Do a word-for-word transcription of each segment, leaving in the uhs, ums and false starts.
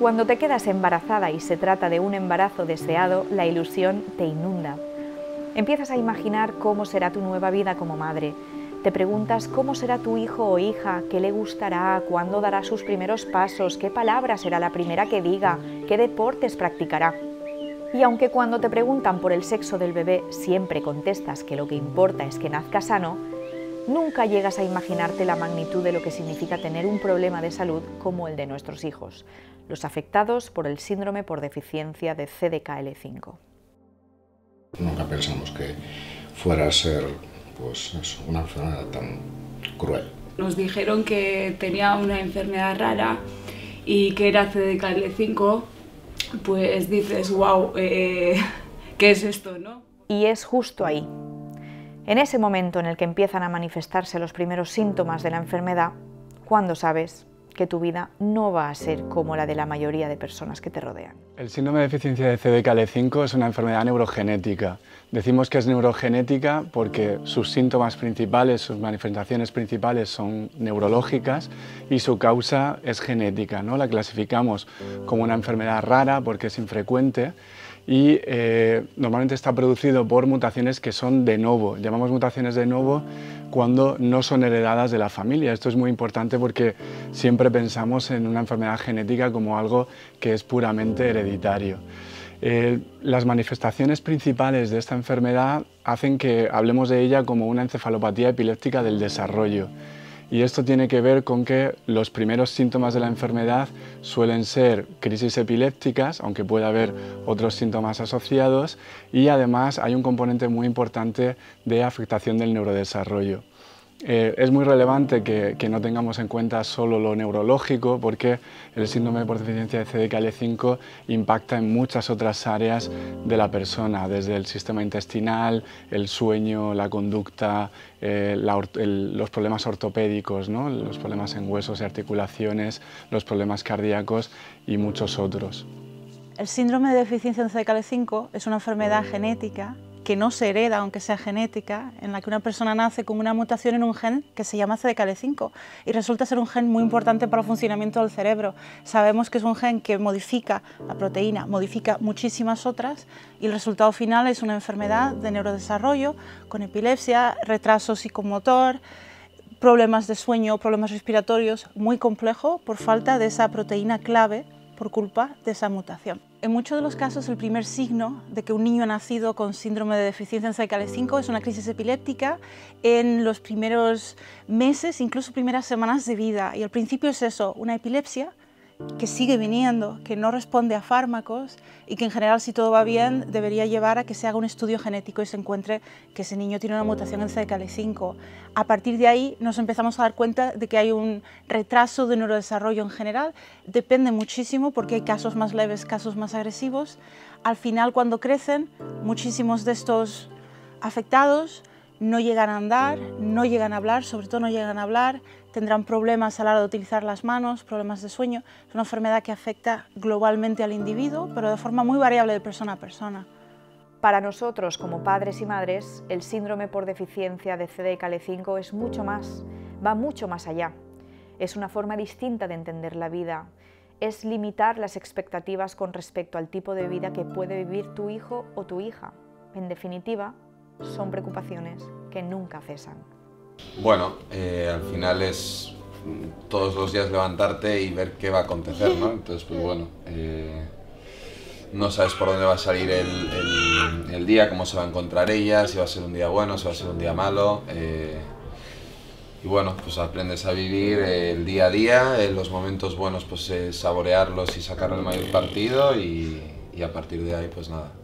Cuando te quedas embarazada y se trata de un embarazo deseado, la ilusión te inunda. Empiezas a imaginar cómo será tu nueva vida como madre. Te preguntas cómo será tu hijo o hija, qué le gustará, cuándo dará sus primeros pasos, qué palabra será la primera que diga, qué deportes practicará. Y aunque cuando te preguntan por el sexo del bebé siempre contestas que lo que importa es que nazca sano, nunca llegas a imaginarte la magnitud de lo que significa tener un problema de salud como el de nuestros hijos, los afectados por el síndrome por deficiencia de C D K L cinco. Nunca pensamos que fuera a ser pues, eso, una enfermedad tan cruel. Nos dijeron que tenía una enfermedad rara y que era C D K L cinco, pues dices, wow, eh, ¿qué es esto, no? Y es justo ahí, en ese momento en el que empiezan a manifestarse los primeros síntomas de la enfermedad, cuando sabes que tu vida no va a ser como la de la mayoría de personas que te rodean. El síndrome de deficiencia de C D K L cinco es una enfermedad neurogenética. Decimos que es neurogenética porque sus síntomas principales, sus manifestaciones principales son neurológicas y su causa es genética, ¿no? La clasificamos como una enfermedad rara porque es infrecuente y eh, normalmente está producido por mutaciones que son de novo. Llamamos mutaciones de novo cuando no son heredadas de la familia. Esto es muy importante porque siempre pensamos en una enfermedad genética como algo que es puramente hereditario. Eh, las manifestaciones principales de esta enfermedad hacen que hablemos de ella como una encefalopatía epiléptica del desarrollo. Y esto tiene que ver con que los primeros síntomas de la enfermedad suelen ser crisis epilépticas, aunque pueda haber otros síntomas asociados, y además hay un componente muy importante de afectación del neurodesarrollo. Eh, es muy relevante que, que no tengamos en cuenta solo lo neurológico porque el síndrome por deficiencia de C D K L cinco impacta en muchas otras áreas de la persona, desde el sistema intestinal, el sueño, la conducta, eh, la, el, los problemas ortopédicos, ¿no? Los problemas en huesos y articulaciones, los problemas cardíacos y muchos otros. El síndrome de deficiencia en C D K L cinco es una enfermedad genética que no se hereda, aunque sea genética, en la que una persona nace con una mutación en un gen que se llama C D K L cinco y resulta ser un gen muy importante para el funcionamiento del cerebro. Sabemos que es un gen que modifica la proteína, modifica muchísimas otras y el resultado final es una enfermedad de neurodesarrollo con epilepsia, retraso psicomotor, problemas de sueño, problemas respiratorios, muy complejo por falta de esa proteína clave por culpa de esa mutación. En muchos de los casos, el primer signo de que un niño ha nacido con síndrome de deficiencia en C D K L cinco es una crisis epiléptica en los primeros meses, incluso primeras semanas de vida. Y al principio es eso, una epilepsia que sigue viniendo, que no responde a fármacos y que en general, si todo va bien, debería llevar a que se haga un estudio genético y se encuentre que ese niño tiene una mutación en C D K L cinco. A partir de ahí nos empezamos a dar cuenta de que hay un retraso de neurodesarrollo en general. Depende muchísimo porque hay casos más leves, casos más agresivos. Al final, cuando crecen, muchísimos de estos afectados no llegan a andar, no llegan a hablar, sobre todo no llegan a hablar, tendrán problemas a la hora de utilizar las manos, problemas de sueño. Es una enfermedad que afecta globalmente al individuo, pero de forma muy variable de persona a persona. Para nosotros, como padres y madres, el síndrome por deficiencia de C D K L cinco es mucho más, va mucho más allá. Es una forma distinta de entender la vida, es limitar las expectativas con respecto al tipo de vida que puede vivir tu hijo o tu hija. En definitiva, son preocupaciones que nunca cesan. Bueno, eh, al final es todos los días levantarte y ver qué va a acontecer, ¿no? Entonces, pues bueno, eh, no sabes por dónde va a salir el, el, el día, cómo se va a encontrar ella, si va a ser un día bueno, si va a ser un día malo. Eh, y bueno, pues aprendes a vivir el día a día, en los momentos buenos pues eh, saborearlos y sacarle el mayor partido y, y a partir de ahí pues nada.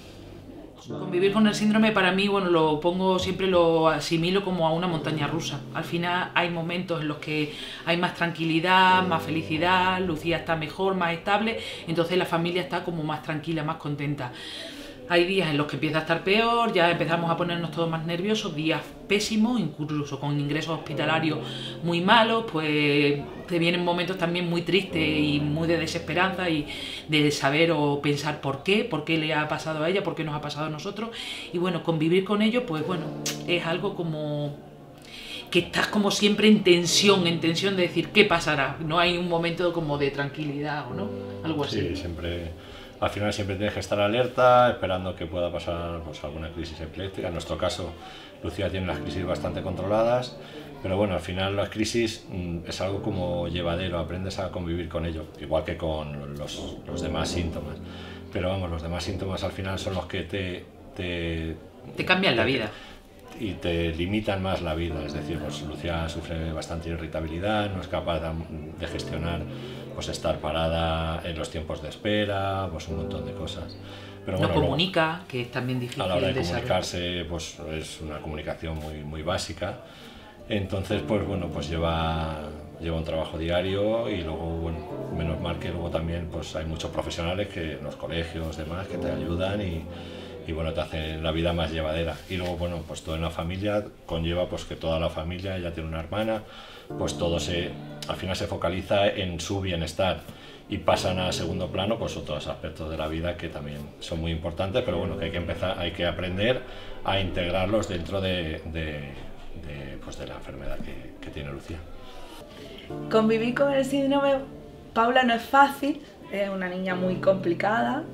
Convivir con el síndrome para mí, bueno, lo pongo, siempre lo asimilo como a una montaña rusa. Al final hay momentos en los que hay más tranquilidad, más felicidad, Lucía está mejor, más estable, entonces la familia está como más tranquila, más contenta. Hay días en los que empieza a estar peor, ya empezamos a ponernos todos más nerviosos, días pésimos, incluso con ingresos hospitalarios muy malos, pues te vienen momentos también muy tristes y muy de desesperanza y de saber o pensar por qué, por qué le ha pasado a ella, por qué nos ha pasado a nosotros. Y bueno, convivir con ello, pues bueno, es algo como que estás como siempre en tensión, en tensión de decir qué pasará, no hay un momento como de tranquilidad o no, algo así. Sí, siempre, al final siempre tienes que estar alerta, esperando que pueda pasar pues, alguna crisis epiléptica. En nuestro caso, Lucía tiene las crisis bastante controladas, pero bueno, al final las crisis mmm, es algo como llevadero, aprendes a convivir con ello, igual que con los, los demás síntomas. Pero vamos, los demás síntomas al final son los que te... Te, te cambian la vida. Y te limitan más la vida, es decir, pues Lucía sufre bastante irritabilidad, no es capaz de gestionar pues estar parada en los tiempos de espera, pues un montón de cosas. Pero no bueno, comunica, luego, que es también difícil. A la hora de, de comunicarse, pues es una comunicación muy, muy básica. Entonces, pues bueno, pues lleva, lleva un trabajo diario y luego, bueno, menos mal que luego también pues hay muchos profesionales que en los colegios, demás, que te ayudan y y bueno, te hace la vida más llevadera. Y luego, bueno, pues todo en la familia conlleva pues que toda la familia, ella tiene una hermana, pues todo se, al final se focaliza en su bienestar y pasan a segundo plano pues otros aspectos de la vida que también son muy importantes, pero bueno, que hay que empezar, hay que aprender a integrarlos dentro de, de, de, pues de la enfermedad que, que tiene Lucía. Convivir con el síndrome Paula no es fácil, es una niña muy complicada.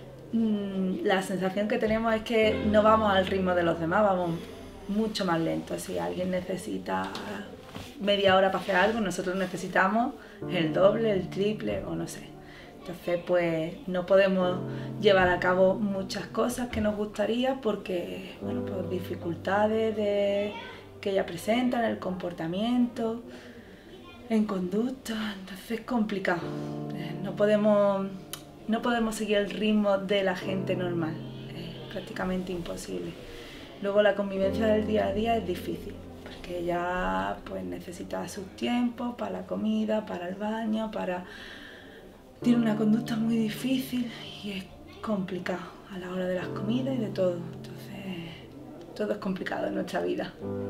La sensación que tenemos es que no vamos al ritmo de los demás, vamos mucho más lento. Si alguien necesita media hora para hacer algo, nosotros necesitamos el doble, el triple o no sé. Entonces pues no podemos llevar a cabo muchas cosas que nos gustaría porque, bueno, por dificultades de, que ella presenta en el comportamiento, en conducta, entonces es complicado. No podemos... No podemos seguir el ritmo de la gente normal, es prácticamente imposible. Luego la convivencia del día a día es difícil, porque ella pues, necesita sus tiempos para la comida, para el baño, para... Tiene una conducta muy difícil y es complicado a la hora de las comidas y de todo. Entonces, todo es complicado en nuestra vida.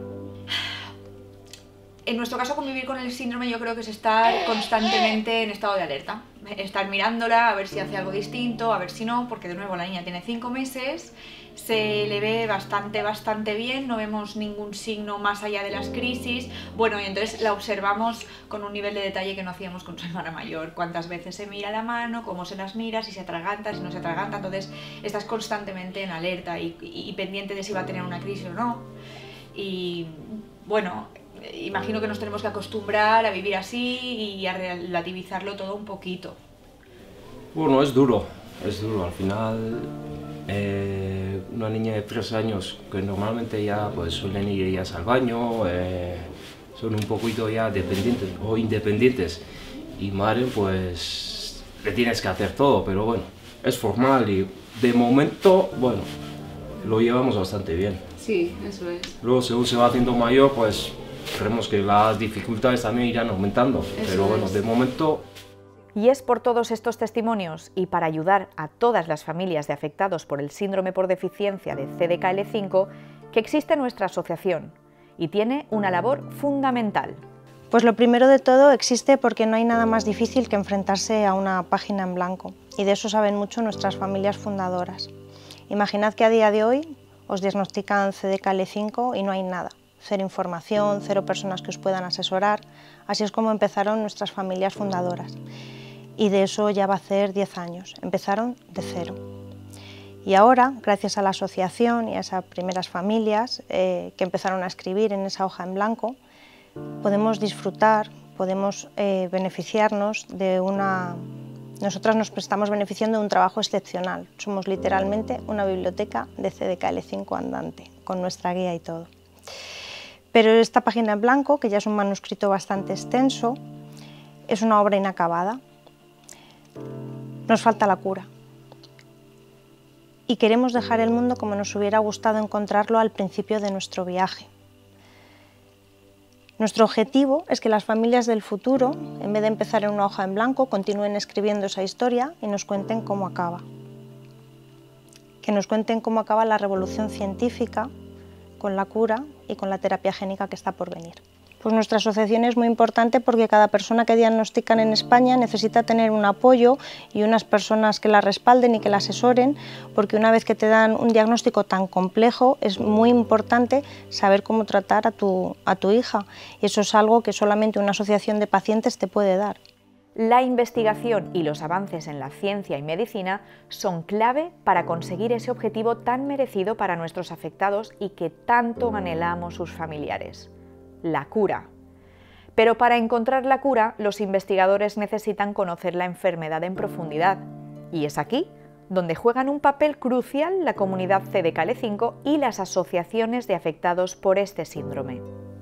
En nuestro caso, convivir con el síndrome yo creo que es estar constantemente en estado de alerta. Estar mirándola, a ver si hace algo distinto, a ver si no, porque de nuevo la niña tiene cinco meses, se le ve bastante, bastante bien, no vemos ningún signo más allá de las crisis. Bueno, y entonces la observamos con un nivel de detalle que no hacíamos con su hermana mayor. Cuántas veces se mira la mano, cómo se las mira, si se atraganta, si no se atraganta. Entonces estás constantemente en alerta y, y, y pendiente de si va a tener una crisis o no. Y bueno... Imagino que nos tenemos que acostumbrar a vivir así y a relativizarlo todo un poquito. Bueno, es duro, es duro. Al final, eh, una niña de tres años que normalmente ya pues, suelen ir ellas al baño, eh, son un poquito ya dependientes o independientes y madre pues le tienes que hacer todo, pero bueno, es formal y de momento, bueno, lo llevamos bastante bien. Sí, eso es. Luego según se va haciendo mayor, pues creemos que las dificultades también irán aumentando, eso pero bueno, es. De momento... Y es por todos estos testimonios y para ayudar a todas las familias de afectados por el síndrome por deficiencia de C D K L cinco que existe nuestra asociación y tiene una labor fundamental. Pues lo primero de todo existe porque no hay nada más difícil que enfrentarse a una página en blanco y de eso saben mucho nuestras familias fundadoras. Imaginad que a día de hoy os diagnostican C D K L cinco y no hay nada. Cero información, cero personas que os puedan asesorar, así es como empezaron nuestras familias fundadoras. Y de eso ya va a hacer diez años, empezaron de cero. Y ahora, gracias a la asociación y a esas primeras familias eh, que empezaron a escribir en esa hoja en blanco, podemos disfrutar, podemos eh, beneficiarnos de una... Nosotras nos estamos beneficiando de un trabajo excepcional, somos literalmente una biblioteca de C D K L cinco andante, con nuestra guía y todo. Pero esta página en blanco, que ya es un manuscrito bastante extenso, es una obra inacabada. Nos falta la cura. Y queremos dejar el mundo como nos hubiera gustado encontrarlo al principio de nuestro viaje. Nuestro objetivo es que las familias del futuro, en vez de empezar en una hoja en blanco, continúen escribiendo esa historia y nos cuenten cómo acaba. Que nos cuenten cómo acaba la revolución científica con la cura y con la terapia génica que está por venir. Pues nuestra asociación es muy importante porque cada persona que diagnostican en España necesita tener un apoyo y unas personas que la respalden y que la asesoren, porque una vez que te dan un diagnóstico tan complejo es muy importante saber cómo tratar a tu, a tu hija, y eso es algo que solamente una asociación de pacientes te puede dar. La investigación y los avances en la ciencia y medicina son clave para conseguir ese objetivo tan merecido para nuestros afectados y que tanto anhelamos sus familiares: la cura. Pero para encontrar la cura, los investigadores necesitan conocer la enfermedad en profundidad, y es aquí donde juegan un papel crucial la comunidad C D K L cinco y las asociaciones de afectados por este síndrome.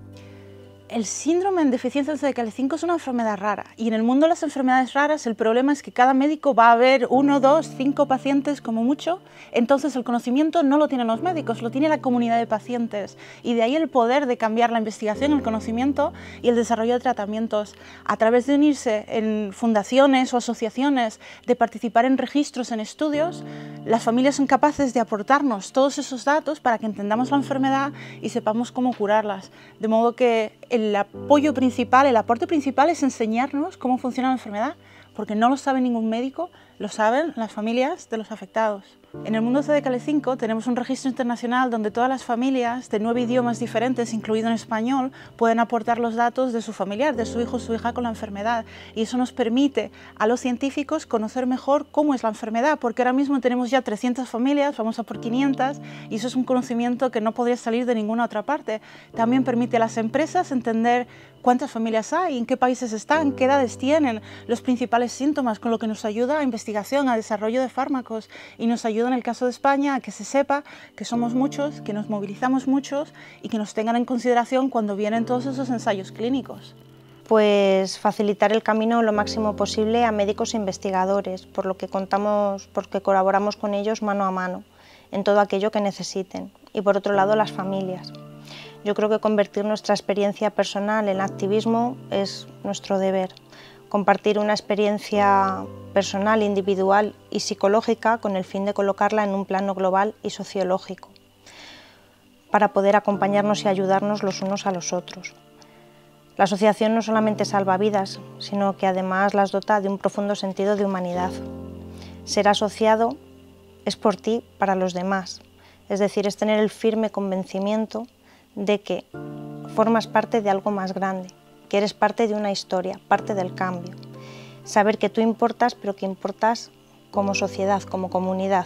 El síndrome en deficiencia en C D K L cinco es una enfermedad rara, y en el mundo de las enfermedades raras el problema es que cada médico va a ver uno, dos, cinco pacientes como mucho, entonces el conocimiento no lo tienen los médicos, lo tiene la comunidad de pacientes, y de ahí el poder de cambiar la investigación, el conocimiento y el desarrollo de tratamientos a través de unirse en fundaciones o asociaciones, de participar en registros, en estudios. Las familias son capaces de aportarnos todos esos datos para que entendamos la enfermedad y sepamos cómo curarlas, de modo que el El apoyo principal, el aporte principal es enseñarnos cómo funciona la enfermedad, porque no lo sabe ningún médico, lo saben las familias de los afectados. En el mundo C D K L cinco tenemos un registro internacional donde todas las familias de nueve idiomas diferentes, incluido en español, pueden aportar los datos de su familiar, de su hijo o su hija con la enfermedad, y eso nos permite a los científicos conocer mejor cómo es la enfermedad, porque ahora mismo tenemos ya trescientas familias, vamos a por quinientas, y eso es un conocimiento que no podría salir de ninguna otra parte. También permite a las empresas entender cuántas familias hay, en qué países están, qué edades tienen, los principales síntomas, con lo que nos ayuda a investigación, a desarrollo de fármacos, y nos ayuda en el caso de España a que se sepa que somos muchos, que nos movilizamos muchos y que nos tengan en consideración cuando vienen todos esos ensayos clínicos. Pues facilitar el camino lo máximo posible a médicos e investigadores, por lo que contamos, porque colaboramos con ellos mano a mano en todo aquello que necesiten, y por otro lado las familias. Yo creo que convertir nuestra experiencia personal en activismo es nuestro deber. Compartir una experiencia personal, individual y psicológica con el fin de colocarla en un plano global y sociológico, para poder acompañarnos y ayudarnos los unos a los otros. La asociación no solamente salva vidas, sino que además las dota de un profundo sentido de humanidad. Ser asociado es por ti para los demás, es decir, es tener el firme convencimiento de que formas parte de algo más grande, que eres parte de una historia, parte del cambio. Saber que tú importas, pero que importas como sociedad, como comunidad.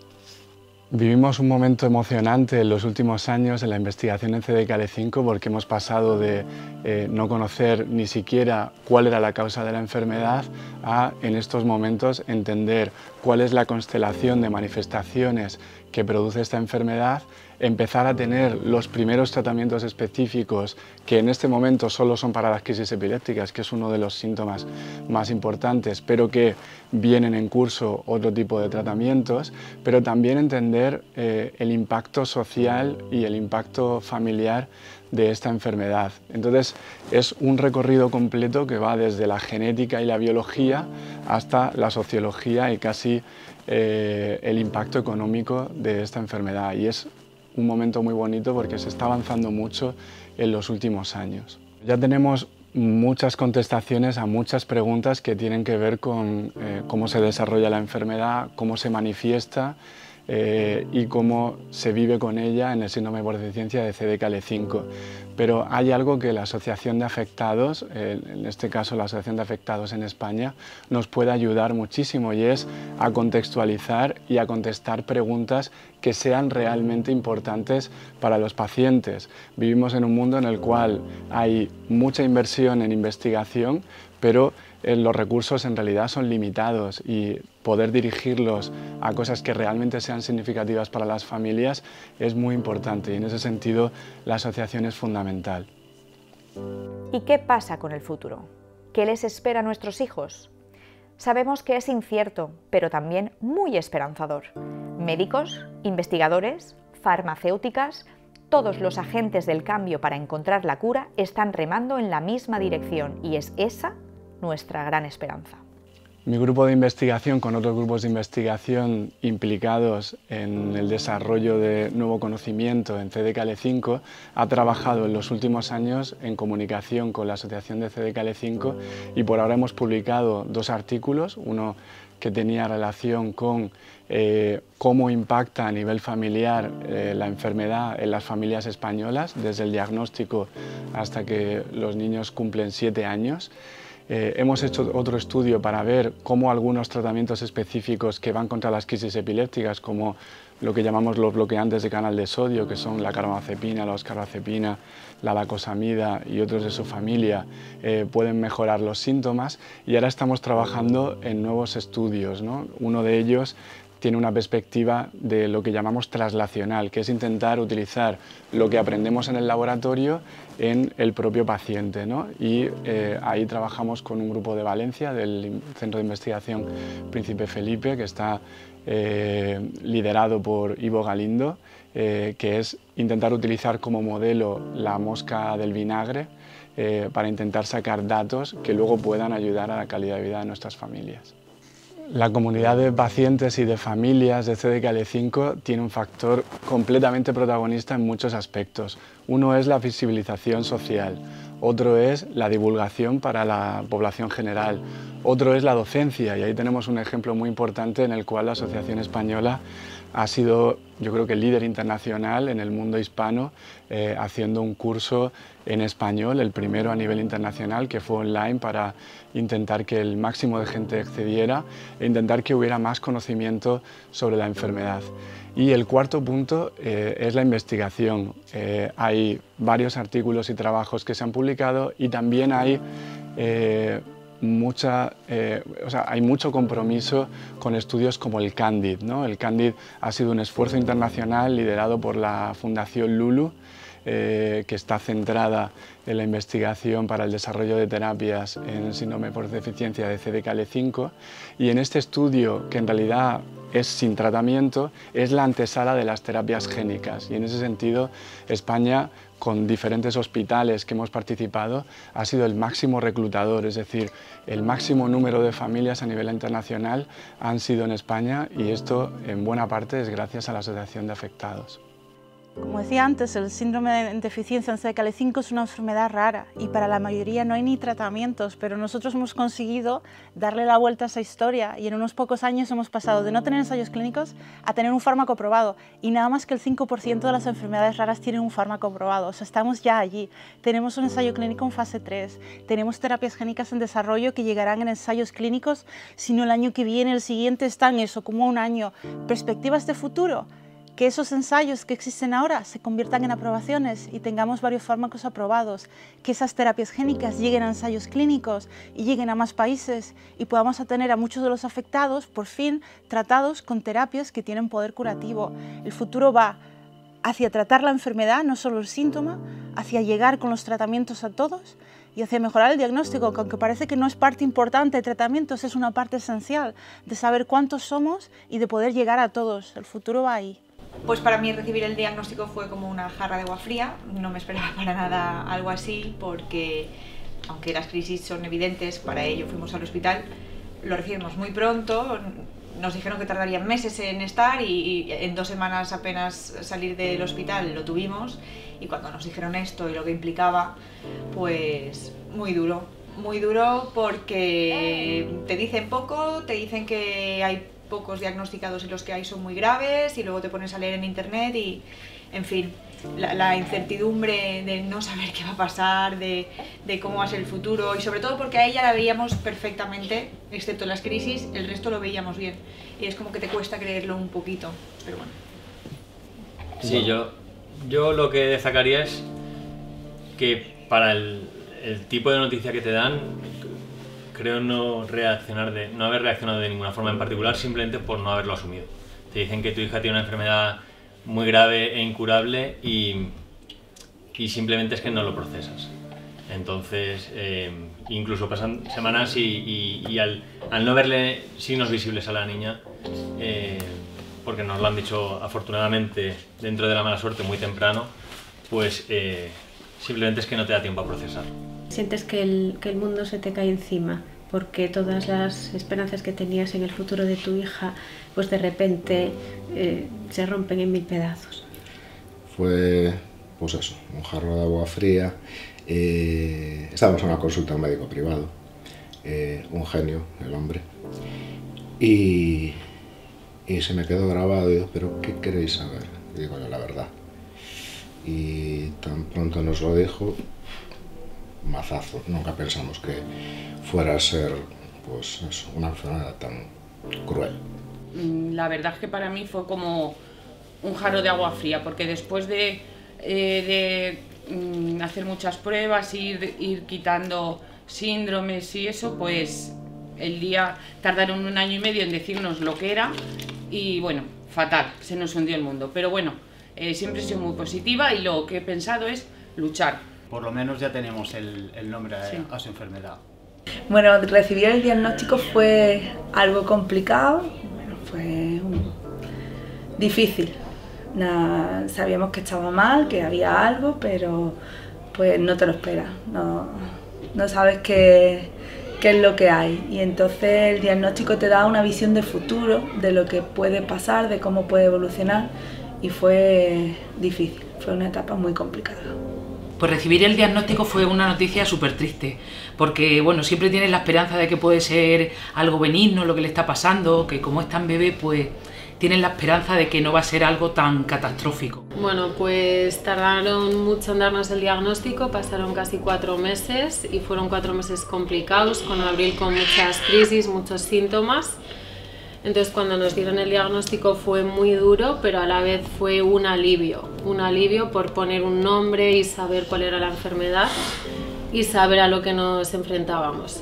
Vivimos un momento emocionante en los últimos años en la investigación en C D K L cinco, porque hemos pasado de eh, no conocer ni siquiera cuál era la causa de la enfermedad a, en estos momentos, entender cuál es la constelación de manifestaciones que produce esta enfermedad, empezar a tener los primeros tratamientos específicos que en este momento solo son para las crisis epilépticas, que es uno de los síntomas más importantes, pero que vienen en curso otro tipo de tratamientos, pero también entender eh, el impacto social y el impacto familiar de esta enfermedad. Entonces es un recorrido completo que va desde la genética y la biología hasta la sociología y casi eh, el impacto económico de esta enfermedad, y es un momento muy bonito porque se está avanzando mucho en los últimos años. Ya tenemos muchas contestaciones a muchas preguntas que tienen que ver con eh, cómo se desarrolla la enfermedad, cómo se manifiesta eh, y cómo se vive con ella en el síndrome por deficiencia de C D K L cinco. Pero hay algo que la Asociación de Afectados, eh, en este caso la Asociación de Afectados en España, nos puede ayudar muchísimo, y es a contextualizar y a contestar preguntas que sean realmente importantes para los pacientes. Vivimos en un mundo en el cual hay mucha inversión en investigación, pero eh, los recursos en realidad son limitados, y poder dirigirlos a cosas que realmente sean significativas para las familias es muy importante, y en ese sentido la asociación es fundamental. ¿Y qué pasa con el futuro? ¿Qué les espera a nuestros hijos? Sabemos que es incierto, pero también muy esperanzador. Médicos, investigadores, farmacéuticas, todos los agentes del cambio para encontrar la cura están remando en la misma dirección, y es esa nuestra gran esperanza. Mi grupo de investigación, con otros grupos de investigación implicados en el desarrollo de nuevo conocimiento en C D K L cinco, ha trabajado en los últimos años en comunicación con la Asociación de C D K L cinco y por ahora hemos publicado dos artículos, uno que tenía relación con eh, cómo impacta a nivel familiar eh, la enfermedad en las familias españolas, desde el diagnóstico hasta que los niños cumplen siete años. Eh, hemos hecho otro estudio para ver cómo algunos tratamientos específicos que van contra las crisis epilépticas, como lo que llamamos los bloqueantes de canal de sodio, que son la carbamazepina, la oscarbazepina, la lacosamida y otros de su familia, eh, pueden mejorar los síntomas. Y ahora estamos trabajando en nuevos estudios, ¿no? Uno de ellos tiene una perspectiva de lo que llamamos traslacional, que es intentar utilizar lo que aprendemos en el laboratorio en el propio paciente, ¿no? Y eh, ahí trabajamos con un grupo de Valencia, del Centro de Investigación Príncipe Felipe, que está eh, liderado por Ivo Galindo, eh, que es intentar utilizar como modelo la mosca del vinagre eh, para intentar sacar datos que luego puedan ayudar a la calidad de vida de nuestras familias. La comunidad de pacientes y de familias de C D K L cinco tiene un factor completamente protagonista en muchos aspectos. Uno es la visibilización social, otro es la divulgación para la población general, otro es la docencia, y ahí tenemos un ejemplo muy importante en el cual la Asociación Española ha sido, yo creo que, líder internacional en el mundo hispano, eh, haciendo un curso en español, el primero a nivel internacional, que fue online, para intentar que el máximo de gente accediera e intentar que hubiera más conocimiento sobre la enfermedad. Y el cuarto punto eh, es la investigación. Eh, hay varios artículos y trabajos que se han publicado y también hay eh, Mucha, eh, o sea, hay mucho compromiso con estudios como el CANDID, ¿no? El CANDID ha sido un esfuerzo internacional liderado por la Fundación Lulu, eh, que está centrada en la investigación para el desarrollo de terapias en síndrome por deficiencia de C D K L cinco, y en este estudio, que en realidad es sin tratamiento, es la antesala de las terapias génicas, y en ese sentido España, con diferentes hospitales que hemos participado, ha sido el máximo reclutador, es decir, el máximo número de familias a nivel internacional han sido en España, y esto en buena parte es gracias a la Asociación de Afectados. Como decía antes, el síndrome de deficiencia en C D K L cinco es una enfermedad rara y para la mayoría no hay ni tratamientos, pero nosotros hemos conseguido darle la vuelta a esa historia y en unos pocos años hemos pasado de no tener ensayos clínicos a tener un fármaco probado, y nada más que el cinco por ciento de las enfermedades raras tienen un fármaco probado. O sea, estamos ya allí. Tenemos un ensayo clínico en fase tres, tenemos terapias génicas en desarrollo que llegarán en ensayos clínicos, si no el año que viene, el siguiente, está en eso, como un año. ¿Perspectivas de futuro? Que esos ensayos que existen ahora se conviertan en aprobaciones y tengamos varios fármacos aprobados, que esas terapias génicas lleguen a ensayos clínicos y lleguen a más países y podamos tener a muchos de los afectados, por fin, tratados con terapias que tienen poder curativo. El futuro va hacia tratar la enfermedad, no solo el síntoma, hacia llegar con los tratamientos a todos y hacia mejorar el diagnóstico, que aunque parece que no es parte importante de tratamientos, es una parte esencial de saber cuántos somos y de poder llegar a todos. El futuro va ahí. Pues para mí recibir el diagnóstico fue como una jarra de agua fría, no me esperaba para nada algo así, porque aunque las crisis son evidentes, para ello fuimos al hospital, lo recibimos muy pronto, nos dijeron que tardarían meses en estar y en dos semanas apenas salir del hospital lo tuvimos, y cuando nos dijeron esto y lo que implicaba, pues muy duro, muy duro porque te dicen poco, te dicen que hay pocos diagnosticados y los que hay son muy graves, y luego te pones a leer en internet y, en fin, la, la incertidumbre de no saber qué va a pasar, de, de cómo va a ser el futuro, y sobre todo porque a ella la veíamos perfectamente, excepto las crisis, el resto lo veíamos bien, y es como que te cuesta creerlo un poquito, pero bueno. Sí, yo, yo lo que destacaría es que para el, el tipo de noticia que te dan, creo no reaccionar de, no haber reaccionado de ninguna forma en particular, simplemente por no haberlo asumido. Te dicen que tu hija tiene una enfermedad muy grave e incurable y, y simplemente es que no lo procesas. Entonces, eh, incluso pasan semanas y, y, y al, al no verle signos visibles a la niña, eh, porque nos lo han dicho afortunadamente dentro de la mala suerte muy temprano, pues eh, simplemente es que no te da tiempo a procesar. Sientes que el, que el mundo se te cae encima porque todas las esperanzas que tenías en el futuro de tu hija, pues de repente eh, se rompen en mil pedazos. Fue, pues eso, un jarro de agua fría. Eh, estábamos en una consulta a un médico privado, eh, un genio, el hombre, y, y se me quedó grabado, y digo, ¿pero qué queréis saber? Y digo yo, la verdad. Y tan pronto nos lo dijo, mazazo. Nunca pensamos que fuera a ser, pues eso, una enfermedad tan cruel. La verdad es que para mí fue como un jarro de agua fría, porque después de, eh, de mm, hacer muchas pruebas, ir, ir quitando síndromes y eso, pues el día tardaron un año y medio en decirnos lo que era y bueno, fatal, se nos hundió el mundo. Pero bueno, eh, siempre he sido muy positiva y lo que he pensado es luchar. Por lo menos ya tenemos el, el nombre Sí. a, a su enfermedad. Bueno, recibir el diagnóstico fue algo complicado, bueno, fue un... difícil. Nah, sabíamos que estaba mal, que había algo, pero pues no te lo esperas, no, no sabes qué, qué es lo que hay. Y entonces el diagnóstico te da una visión de futuro, de lo que puede pasar, de cómo puede evolucionar, y fue difícil, fue una etapa muy complicada. Pues recibir el diagnóstico fue una noticia súper triste, porque bueno, siempre tienes la esperanza de que puede ser algo benigno lo que le está pasando, que como es tan bebé, pues tienes la esperanza de que no va a ser algo tan catastrófico. Bueno, pues tardaron mucho en darnos el diagnóstico, pasaron casi cuatro meses y fueron cuatro meses complicados, con Abril con muchas crisis, muchos síntomas. Entonces cuando nos dieron el diagnóstico fue muy duro, pero a la vez fue un alivio, un alivio por poner un nombre y saber cuál era la enfermedad y saber a lo que nos enfrentábamos.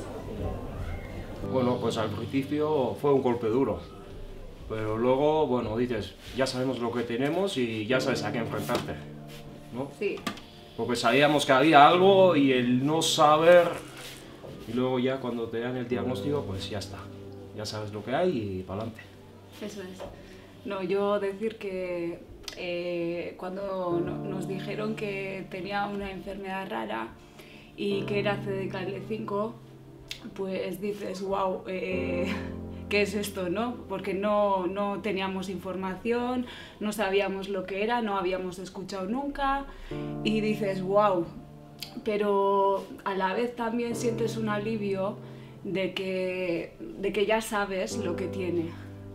Bueno, pues al principio fue un golpe duro, pero luego, bueno, dices, ya sabemos lo que tenemos y ya sabes a qué enfrentarte, ¿no? Sí. Porque sabíamos que había algo y el no saber, y luego ya cuando te dan el diagnóstico, pues ya está. Ya sabes lo que hay y para adelante. Eso es. No, yo decir que eh, cuando no, nos dijeron que tenía una enfermedad rara y que era C D K L cinco, pues dices, wow, eh, ¿qué es esto, no? Porque no, no teníamos información, no sabíamos lo que era, no habíamos escuchado nunca y dices, wow, pero a la vez también sientes un alivio de que, de que ya sabes lo que tiene.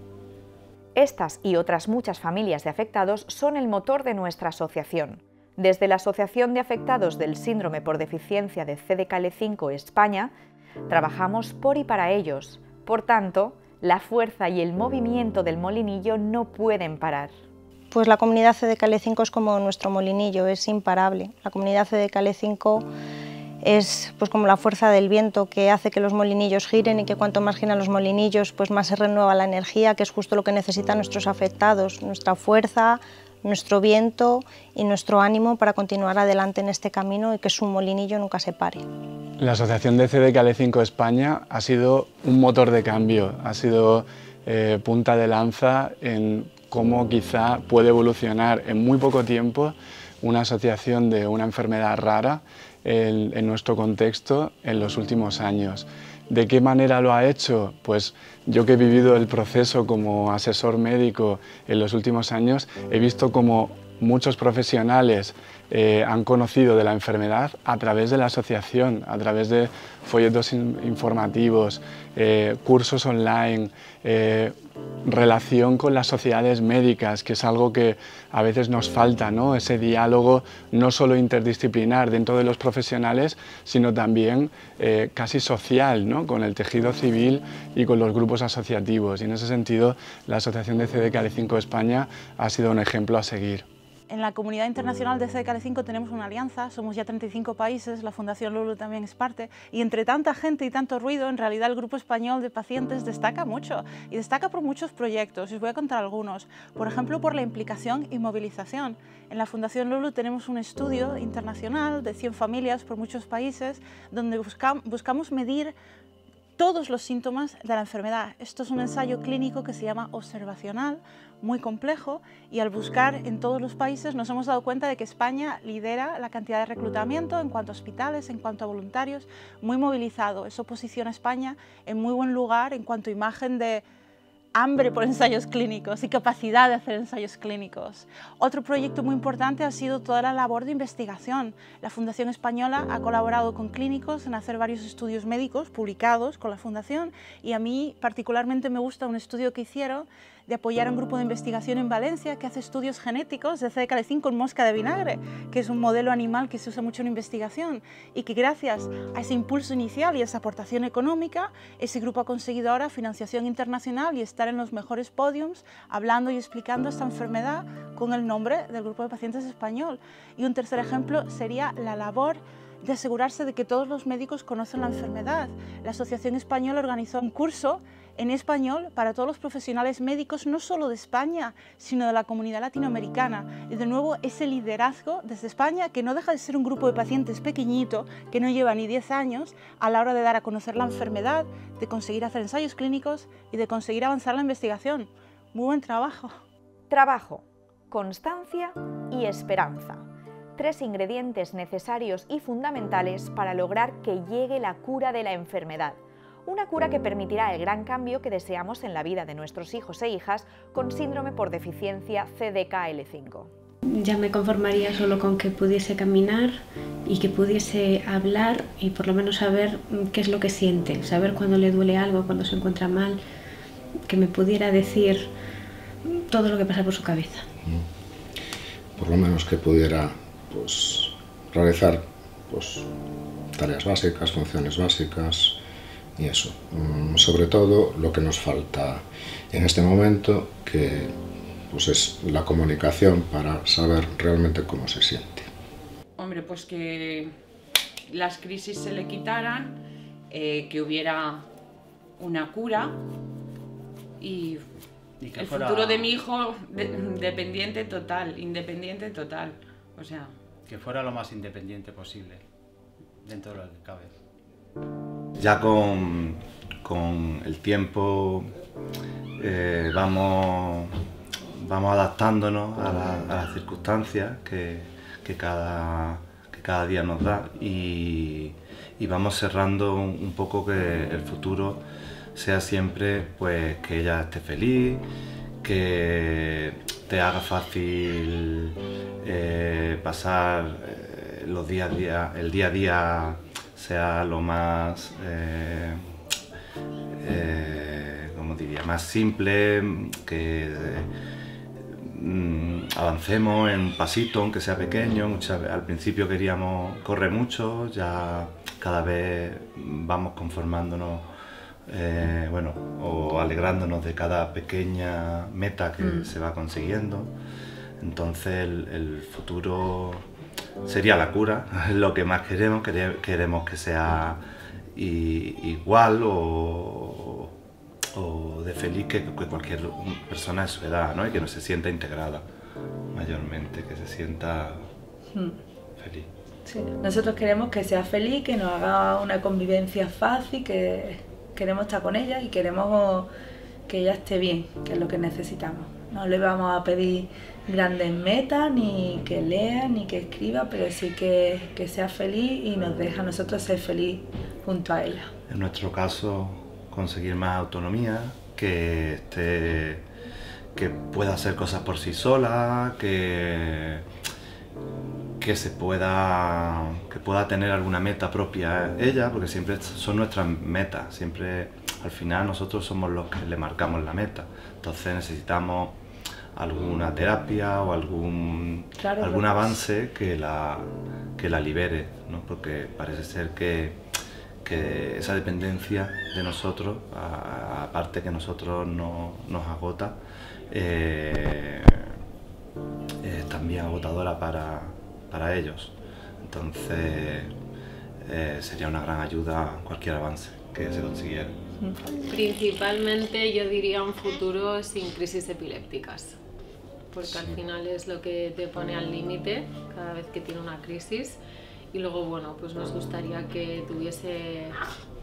Estas y otras muchas familias de afectados son el motor de nuestra asociación. Desde la Asociación de Afectados del Síndrome por Deficiencia de C D K L cinco España, trabajamos por y para ellos. Por tanto, la fuerza y el movimiento del molinillo no pueden parar. Pues la comunidad C D K L cinco es como nuestro molinillo, es imparable. La comunidad C D K L cinco es pues como la fuerza del viento que hace que los molinillos giren y que cuanto más giran los molinillos, pues más se renueva la energía, que es justo lo que necesitan nuestros afectados, nuestra fuerza, nuestro viento y nuestro ánimo para continuar adelante en este camino y que su molinillo nunca se pare. La Asociación de C D K L cinco España ha sido un motor de cambio, ha sido eh, punta de lanza en cómo quizá puede evolucionar en muy poco tiempo una asociación de una enfermedad rara en, en nuestro contexto en los últimos años. ¿De qué manera lo ha hecho? Pues yo que he vivido el proceso como asesor médico en los últimos años, he visto como muchos profesionales eh, han conocido de la enfermedad a través de la asociación, a través de folletos in informativos, eh, cursos online, eh, relación con las sociedades médicas, que es algo que a veces nos falta, ¿no? Ese diálogo no solo interdisciplinar dentro de los profesionales, sino también eh, casi social, ¿no? Con el tejido civil y con los grupos asociativos. Y en ese sentido, la Asociación de C D K L cinco España ha sido un ejemplo a seguir. En la comunidad internacional de C D K L cinco tenemos una alianza, somos ya treinta y cinco países, la Fundación Lulu también es parte, y entre tanta gente y tanto ruido, en realidad el Grupo Español de Pacientes destaca mucho, y destaca por muchos proyectos, y os voy a contar algunos. Por ejemplo, por la implicación y movilización. En la Fundación Lulu tenemos un estudio internacional de cien familias por muchos países, donde busca, buscamos medir todos los síntomas de la enfermedad. Esto es un ensayo clínico que se llama observacional, muy complejo, y al buscar en todos los países nos hemos dado cuenta de que España lidera la cantidad de reclutamiento en cuanto a hospitales, en cuanto a voluntarios, muy movilizado. Eso posiciona a España en muy buen lugar en cuanto a imagen de hambre por ensayos clínicos y capacidad de hacer ensayos clínicos. Otro proyecto muy importante ha sido toda la labor de investigación. La Fundación Española ha colaborado con clínicos en hacer varios estudios médicos publicados con la Fundación, y a mí particularmente me gusta un estudio que hicieron de apoyar a un grupo de investigación en Valencia que hace estudios genéticos de C D K L cinco en mosca de vinagre, que es un modelo animal que se usa mucho en investigación, y que gracias a ese impulso inicial y esa aportación económica, ese grupo ha conseguido ahora financiación internacional y estar en los mejores podiums hablando y explicando esta enfermedad con el nombre del grupo de pacientes español. Y un tercer ejemplo sería la labor de asegurarse de que todos los médicos conocen la enfermedad. La Asociación Española organizó un curso en español para todos los profesionales médicos, no solo de España, sino de la comunidad latinoamericana. Y de nuevo ese liderazgo desde España, que no deja de ser un grupo de pacientes pequeñito, que no lleva ni diez años, a la hora de dar a conocer la enfermedad, de conseguir hacer ensayos clínicos y de conseguir avanzar la investigación. Muy buen trabajo. Trabajo, constancia y esperanza. Tres ingredientes necesarios y fundamentales para lograr que llegue la cura de la enfermedad. Una cura que permitirá el gran cambio que deseamos en la vida de nuestros hijos e hijas con síndrome por deficiencia C D K L cinco. Ya me conformaría solo con que pudiese caminar y que pudiese hablar y por lo menos saber qué es lo que siente, saber cuando le duele algo, cuando se encuentra mal, que me pudiera decir todo lo que pasa por su cabeza. Por lo menos que pudiera pues, realizar pues, tareas básicas, funciones básicas y eso. Sobre todo lo que nos falta en este momento, que pues, es la comunicación para saber realmente cómo se siente. Hombre, pues que las crisis se le quitaran, eh, que hubiera una cura y, y que el fuera... futuro de mi hijo de, dependiente total, independiente total, o sea... Que fuera lo más independiente posible, dentro de lo que cabe. Ya con, con el tiempo eh, vamos, vamos adaptándonos a, la, a las circunstancias que, que, cada, que cada día nos da y, y vamos cerrando un, un poco que el futuro sea siempre pues, que ella esté feliz, que te haga fácil eh, pasar eh, los días a día, el día a día sea lo más, eh, eh, ¿cómo diría?, más simple, que eh, mm, avancemos en un pasito, aunque sea pequeño. Muchas, al principio queríamos correr mucho, ya cada vez vamos conformándonos, eh, bueno, o alegrándonos de cada pequeña meta que mm. se va consiguiendo. Entonces el, el futuro sería la cura, es lo que más queremos, queremos que sea igual o, o de feliz que, que cualquier persona de su edad, ¿no? Y que no se sienta integrada mayormente, que se sienta hmm. feliz. Sí. Nosotros queremos que sea feliz, que nos haga una convivencia fácil, que queremos estar con ella y queremos que ella esté bien, que es lo que necesitamos. No le vamos a pedir grandes metas, ni que lea, ni que escriba, pero sí que, que sea feliz y nos deja a nosotros ser feliz junto a ella. En nuestro caso, conseguir más autonomía, que, esté, que pueda hacer cosas por sí sola, que, que, se pueda, que pueda tener alguna meta propia ella, porque siempre son nuestras metas, siempre al final nosotros somos los que le marcamos la meta, entonces necesitamos alguna terapia o algún, claro, algún avance que la, que la libere, ¿no? Porque parece ser que, que esa dependencia de nosotros, aparte que nosotros no, nos agota, eh, es también agotadora para, para ellos. Entonces eh, sería una gran ayuda cualquier avance que se consiguiera. Principalmente yo diría un futuro sin crisis epilépticas, porque sí. al final es lo que te pone al límite cada vez que tiene una crisis, y luego bueno, pues nos gustaría que tuviese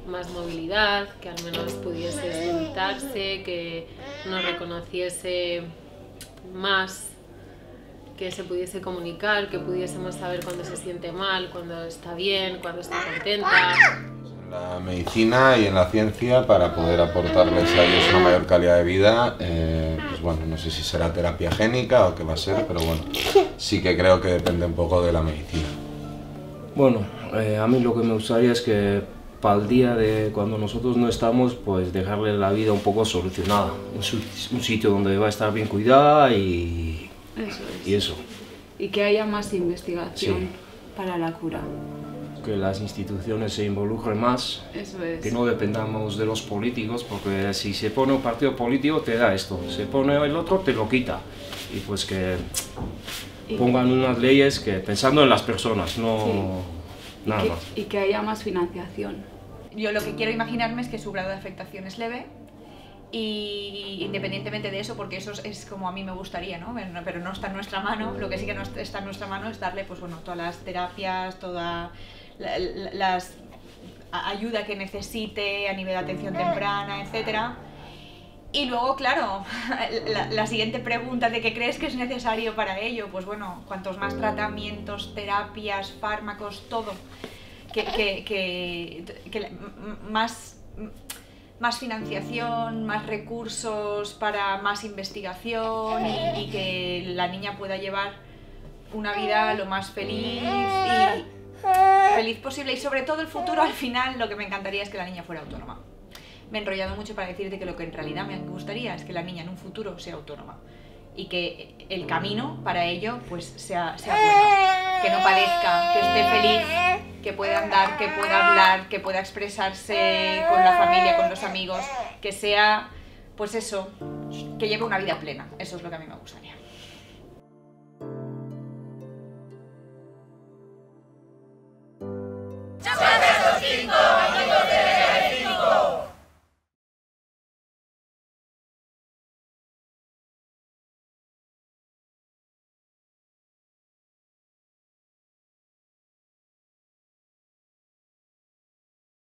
más movilidad, que al menos pudiese soltarse, que nos reconociese más, que se pudiese comunicar, que pudiésemos saber cuando se siente mal, cuando está bien, cuando está contenta. En la medicina y en la ciencia, para poder aportarles a ellos una mayor calidad de vida, eh, pues bueno, no sé si será terapia génica o qué va a ser, pero bueno, sí que creo que depende un poco de la medicina. Bueno, eh, a mí lo que me gustaría es que para el día de cuando nosotros no estamos, pues dejarle la vida un poco solucionada, un, un sitio donde va a estar bien cuidada y eso. Es. Y, eso. Y que haya más investigación sí. para la cura. Que las instituciones se involucren más, eso es. Que no dependamos de los políticos, porque si se pone un partido político te da esto, se pone el otro te lo quita. Y pues que pongan unas leyes que pensando en las personas, no sí. nada y que, más. Y que haya más financiación. Yo lo que quiero imaginarme es que su grado de afectación es leve y independientemente de eso, porque eso es como a mí me gustaría, ¿no? Pero no está en nuestra mano, lo que sí que no está en nuestra mano es darle pues, bueno, todas las terapias, toda la, la las ayuda que necesite a nivel de atención temprana, etcétera. Y luego, claro, la, la siguiente pregunta de qué crees que es necesario para ello, pues bueno, cuantos más tratamientos, terapias, fármacos, todo, que, que, que, que más, más financiación, más recursos para más investigación y, y que la niña pueda llevar una vida lo más feliz y feliz posible y sobre todo el futuro al final lo que me encantaría es que la niña fuera autónoma. Me he enrollado mucho para decirte que lo que en realidad me gustaría es que la niña en un futuro sea autónoma y que el camino para ello pues sea, sea bueno, que no padezca, que esté feliz, que pueda andar, que pueda hablar, que pueda expresarse con la familia, con los amigos, que sea pues eso, que lleve una vida plena. Eso es lo que a mí me gustaría.